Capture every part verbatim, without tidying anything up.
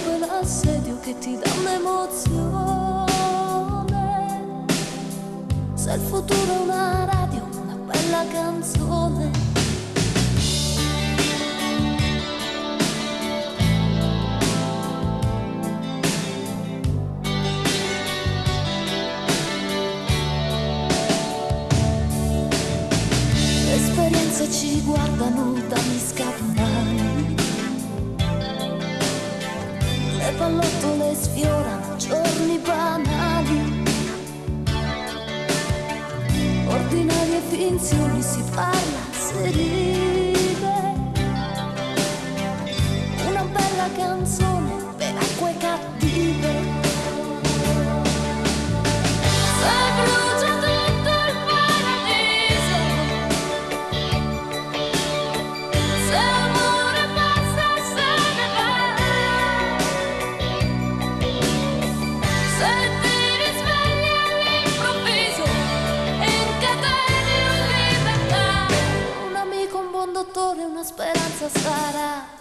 quell'assedio che ti dà un'emozione. Se il futuro è una radio, una bella canzone. Le esperienze ci guardano dagli scaffali, le pallottole sfiorano giorni banali, ordinarie finzioni, si parla, si ride. Una bella canzone per acque cattive. Se brucia tutto il paradiso, se amore passa e se ne va, se ti risvegli all'improvviso e incateni la libertà, un amico, un buon dottore, una speranza sarà.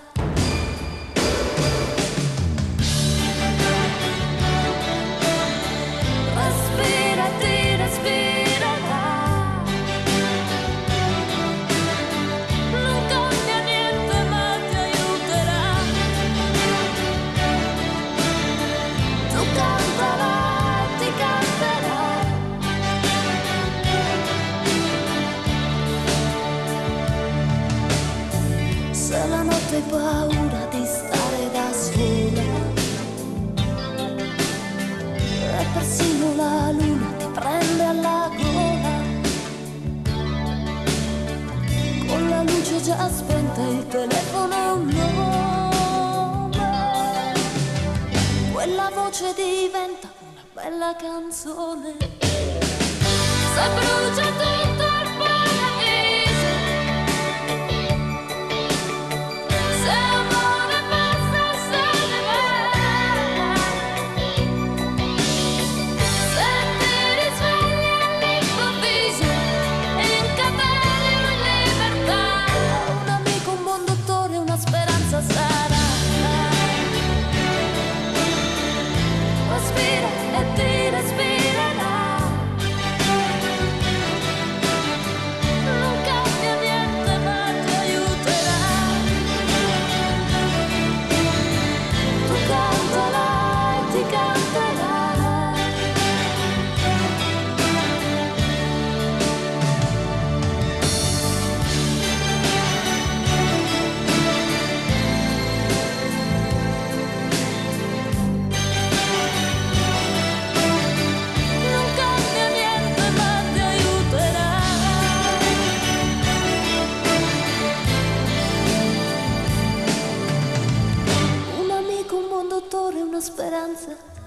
Respira, ti respirerà. Non cambia niente ma ti aiuterà. Tu canterai, ti canterai. Se la notte hai paura di stare da sola e persino la luna ti prende alla gola, con la luce già spenta il telefono nome, quella voce diventa una bella canzone. Se brucia tutto il paradiso, se amore passa e se ne va, se ti risvegli all'improvviso e incateni la libertà, un amico, un buon dottore, una speranza sarà. Respira e ti respirerà. Non cambia niente ma ti aiuterà. Tu canterai, ti canterai. Non cambia niente ma ti aiuterà. Un amico, un buon dottore, una speranza